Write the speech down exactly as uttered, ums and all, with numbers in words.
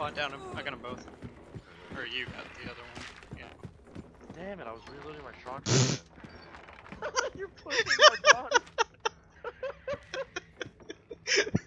bought down them. I got them both. Or you got the other one. Yeah. Damn it! I was reloading my shotgun. You're pushing my body.